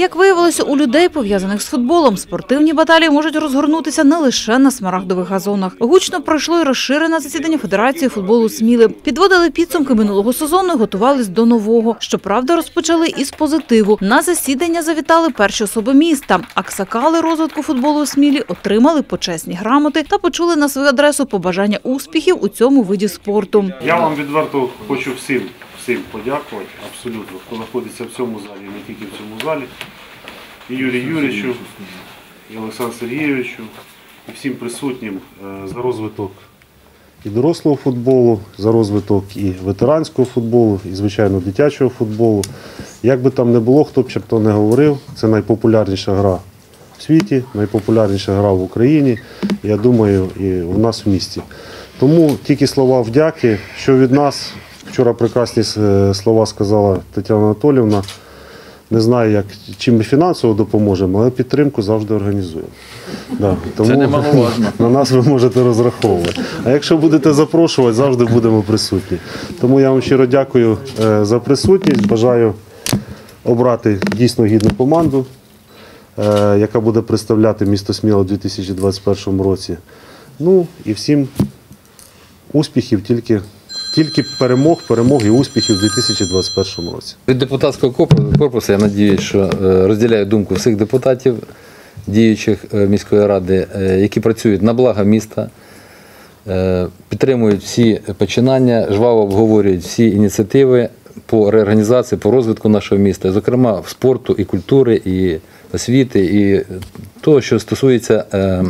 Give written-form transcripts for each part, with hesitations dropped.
Як виявилося, у людей, пов'язаних з футболом, спортивні баталії можуть розгорнутися не лише на смарагдових газонах. Гучно пройшло й розширене засідання Федерації футболу Сміли. Підводили підсумки минулого сезону і готувались до нового. Щоправда, розпочали із позитиву. На засідання завітали перші особи міста. Аксакали розвитку футболу у Смілі отримали почесні грамоти та почули на свою адресу побажання успіхів у цьому виді спорту. Я вам відверто хочу всім подякувати, абсолютно, хто знаходиться в цьому залі, не тільки в цьому залі, і Юрію Юрійовичу, і Олександру Сергійовичу, і всім присутнім за розвиток і дорослого футболу, за розвиток і ветеранського футболу, і, звичайно, дитячого футболу. Як би там не було, хто б ще хто не говорив, це найпопулярніша гра в світі, найпопулярніша гра в Україні, я думаю, і в нас в місті. Тому тільки слова вдяки, що від нас. Вчора прекрасні слова сказала Тетяна Анатоліївна. Не знаю, чим ми фінансово допоможемо, але підтримку завжди організуємо. Да, тому це немаловажно. На нас ви можете розраховувати. А якщо будете запрошувати, завжди будемо присутні. Тому я вам щиро дякую за присутність. Бажаю обрати дійсно гідну команду, яка буде представляти місто Сміла у 2021 році. Ну і всім успіхів, тільки перемог і успіхів у 2021 році. Від депутатського корпусу, я сподіваюся, що розділяю думку всіх депутатів, діючих міської ради, які працюють на благо міста, підтримують всі починання, жваво обговорюють всі ініціативи по реорганізації, по розвитку нашого міста, зокрема спорту, і культури, і освіти, і того, що стосується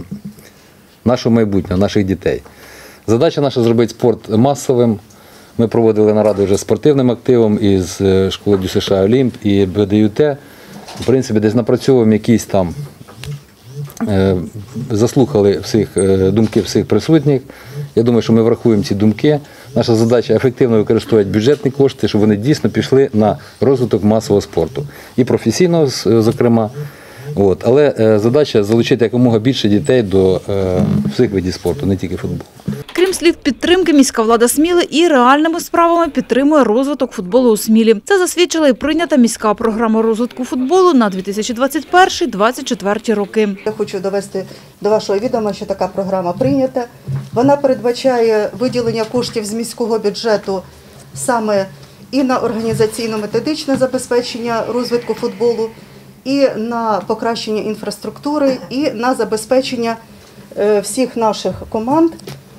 нашого майбутнього, наших дітей. Задача наша – зробити спорт масовим. Ми проводили нараду вже з спортивним активом із школи ДЮСШ «Олімп» і БДЮТ. В принципі, десь напрацьовуємо якісь там, заслухали думки всіх присутніх. Я думаю, що ми врахуємо ці думки. Наша задача – ефективно використовувати бюджетні кошти, щоб вони дійсно пішли на розвиток масового спорту. І професійного, зокрема. Але задача – залучити якомога більше дітей до всіх видів спорту, не тільки футболу. Крім слів підтримки, міська влада Сміли і реальними справами підтримує розвиток футболу у Смілі. Це засвідчила і прийнята міська програма розвитку футболу на 2021-2024 роки. Я хочу довести до вашого відома, що така програма прийнята. Вона передбачає виділення коштів з міського бюджету саме і на організаційно-методичне забезпечення розвитку футболу, і на покращення інфраструктури, і на забезпечення всіх наших команд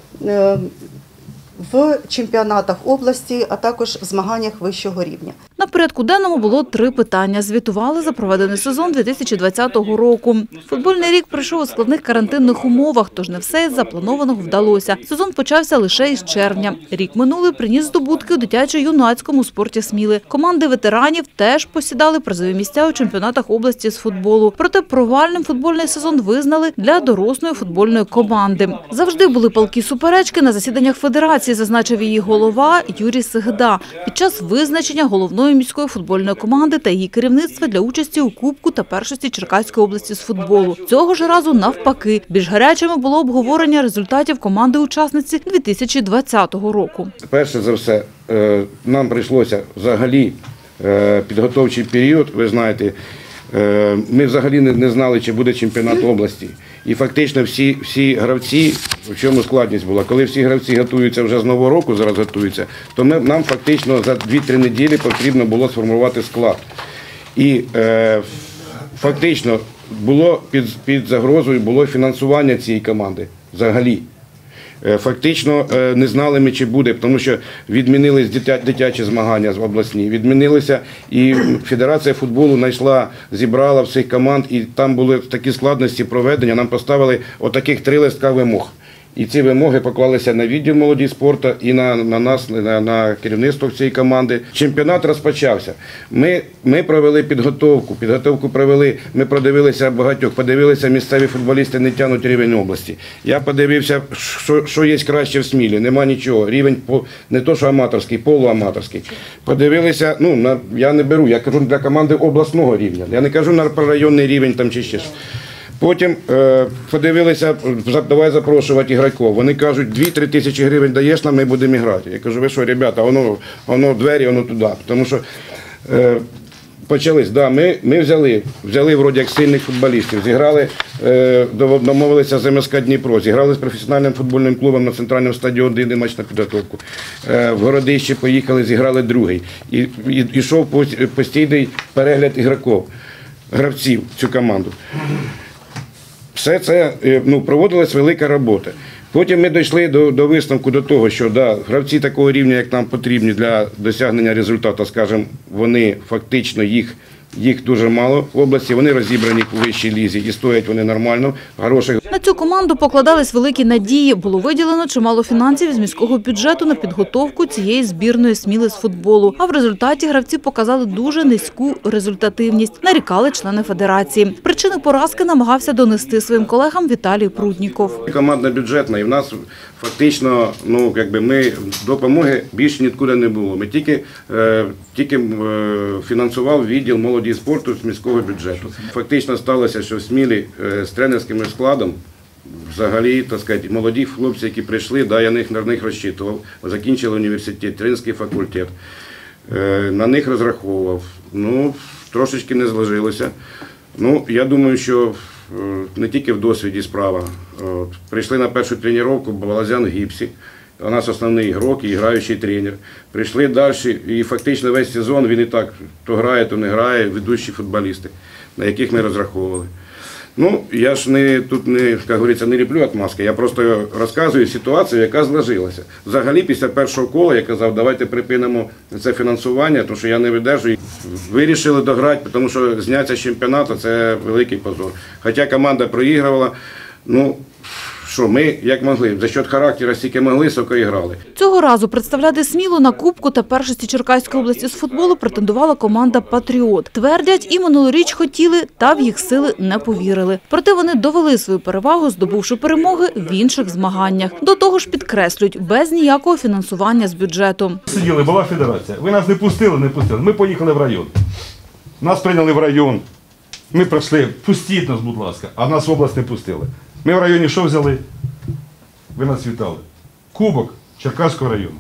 в чемпіонатах області, а також в змаганнях вищого рівня. На порядку денному було 3 питання. Звітували за проведений сезон 2020 року. Футбольний рік пройшов у складних карантинних умовах, тож не все із запланованого вдалося. Сезон почався лише із червня. Рік минулий приніс здобутки у дитячо-юнацькому спорті Сміли. Команди ветеранів теж посідали призові місця у чемпіонатах області з футболу. Проте провальним футбольний сезон визнали для дорослої футбольної команди. Завжди були палкі суперечки на засіданнях федерації, зазначив її голова Юрій Сегеда. Під час визначення головної міської футбольної команди та її керівництва для участі у Кубку та першості Черкаської області з футболу. Цього ж разу навпаки. Більш гарячими було обговорення результатів команди-учасниці 2020 року. Перше за все, нам прийшлося взагалі підготовчий період, ви знаєте, ми взагалі не знали, чи буде чемпіонат області. І фактично всі гравці, в чому складність була, коли всі гравці готуються вже з Нового року, зараз готуються, то нам фактично за 2-3 неділі потрібно було сформувати склад. І фактично було під загрозою було фінансування цієї команди взагалі. Фактично не знали ми, чи буде, тому що відмінились дитячі змагання обласні, відмінилися, і Федерація футболу зібрала всіх команд, і там були такі складності проведення, нам поставили отаких 3 листка вимог. І ці вимоги поклалися на відділ молоді спорту і на нас, на керівництво цієї команди. Чемпіонат розпочався. Ми провели підготовку провели, ми продивилися багатьох, подивилися, місцеві футболісти не тягнуть рівень області. Я подивився, що є краще в Смілі, нема нічого, рівень не то, що аматорський, полуаматорський. Подивилися, я не беру, я кажу для команди обласного рівня, я не кажу про районний рівень там чи ще. Потім подивилися, давай запрошувати ігроків. Вони кажуть, 2-3 тисячі гривень даєш нам, ми будемо грати. Я кажу, ви що, ребята, воно двері, воно туди. Тому що Почались, да, ми взяли вроді як сильних футболістів, зіграли, домовилися з МСК Дніпро, зіграли з професіональним футбольним клубом на центральному стадіоні, один матч на підготовку. В Городище поїхали, зіграли другий. І йшов постійний перегляд гравців цю команду. Все це проводилась велика робота. Потім ми дійшли до висновку до того, що да, гравці такого рівня, як нам потрібні для досягнення результату, скажімо, вони фактично їх дуже мало в області, вони розібрані у вищій лізі і стоять вони нормально, хороших. На цю команду покладались великі надії. Було виділено чимало фінансів з міського бюджету на підготовку цієї збірної Сміли з футболу. А в результаті гравці показали дуже низьку результативність, нарікали члени федерації. Причини поразки намагався донести своїм колегам Віталій Прудніков. Команда бюджетна, і в нас фактично, ми допомоги більше нікуди не було. Ми тільки фінансував відділ молоді і спорту з міського бюджету. Фактично сталося, що в Смілі з тренерським складом взагалі, так сказати, молоді хлопці, які прийшли, да, я на них розчитував, закінчили університет, тренерський факультет, на них розраховував. Трошечки не зложилося. Я думаю, що не тільки в досвіді справа. Прийшли на першу тренування, Балазян в гіпсі. У нас основний ігрок і граючий тренер. Прийшли далі, і фактично весь сезон він і так то грає, то не грає, ведучі футболісти, на яких ми розраховували. Я ж тут як говориться, не ліплю від маски, я просто розказую ситуацію, яка зложилася. Взагалі, після першого кола я казав, давайте припинимо це фінансування, тому що я не видержую. Вирішили дограти, тому що зняття з чемпіонату – це великий позор. Хоча команда проігрувала, що ми, як могли, за счет характеру, стільки могли, соко і грали. Цього разу представляти Смілу на Кубку та першості Черкаської області з футболу претендувала команда «Патріот». Твердять, і минулоріч хотіли, та в їх сили не повірили. Проте вони довели свою перевагу, здобувши перемоги в інших змаганнях. До того ж, підкреслюють, без ніякого фінансування з бюджету. Сиділи, була федерація. Ви нас не пустили. Ми поїхали в район. Нас прийняли в район. Ми пройшли, пустіть нас, будь ласка, а нас в область не пустили. Ми в районі що взяли? Ви нас вітали. Кубок Черкаського району.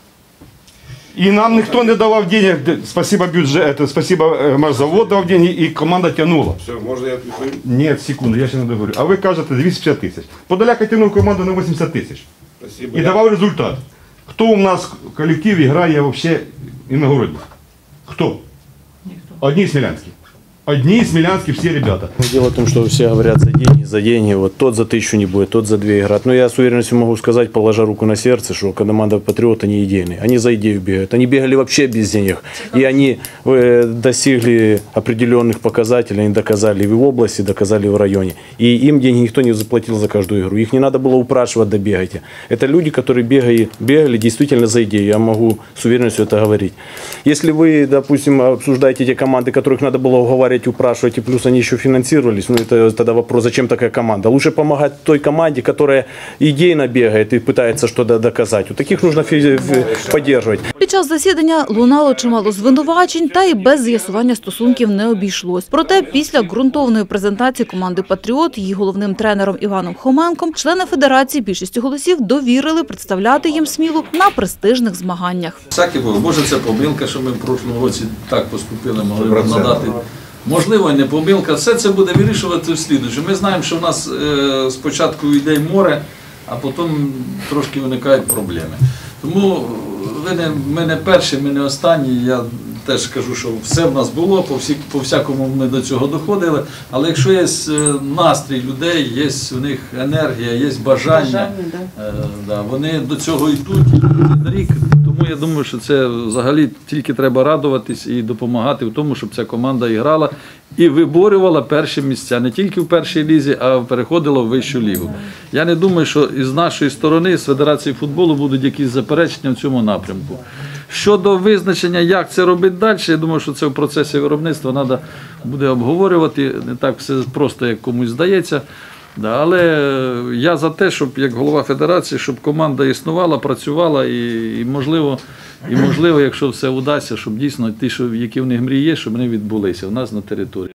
І нам ніхто не давав денег, спасибо бюджету, спасибо Машзавод дав деньги, і команда тягнула. Все, можна я відповім? Ні, секунду, я ще не договорю. А ви кажете 250 тисяч. Подоляка тягнув команду на 80 тисяч. І давав результат. Хто у нас в колективі грає взагалі іногородних? Хто? Одні смілянські. Одни смелянские все ребята. Дело в том, что все говорят за деньги. Вот тот за 1000 не будет, тот за 2 играть. Но я с уверенностью могу сказать, положа руку на сердце, что команда «Патриот» они идейные. Они за идею бегают. Они бегали вообще без денег. И они достигли определенных показателей. Они доказали и в области, доказали в районе. И им деньги никто не заплатил за каждую игру. Их не надо было упрашивать, да бегайте. Это люди, которые бегали действительно за идею. Я могу с уверенностью это говорить. Если вы, допустим, обсуждаете те команды, которых надо было уговаривать, упрашивать, и плюс они еще финансировались, это тогда вопрос, зачем такая команда? Лучше помогать той команде, которая идейно бегает и пытается что-то доказать. Вот таких нужно поддерживать. Під час засідання лунало чимало звинувачень, та і без з'ясування стосунків не обійшлось. Проте після ґрунтовної презентації команди «Патріот» її головним тренером Іваном Хоменком члени федерації більшістю голосів довірили представляти їм Смілу на престижних змаганнях. Всяке було. Може, це помилка, що ми в прошлому році так поступили, могли б надати. Можливо, і не помилка. Все це буде вирішувати в слідуючому. Ми знаємо, що в нас спочатку йде море, а потім трошки виникають проблеми. Тому ми не перші, ми не останні. Я теж кажу, що все в нас було, по всякому ми до цього доходили. Але якщо є настрій людей, є в них енергія, є бажання, вони до цього йдуть рік. Тому я думаю, що це взагалі тільки треба радуватись і допомагати в тому, щоб ця команда і грала і виборювала перші місця. Не тільки в першій лізі, а переходила в вищу лігу. Я не думаю, що із нашої сторони, з Федерації футболу, будуть якісь заперечення в цьому напрямку. Щодо визначення, як це робити далі, я думаю, що це в процесі виробництва треба буде обговорювати. Не так все просто, як комусь здається. Але я за те, щоб, як голова федерації, щоб команда існувала, працювала і можливо, якщо все вдасться, щоб дійсно ті, які в них мрії є, щоб вони відбулися у нас на території.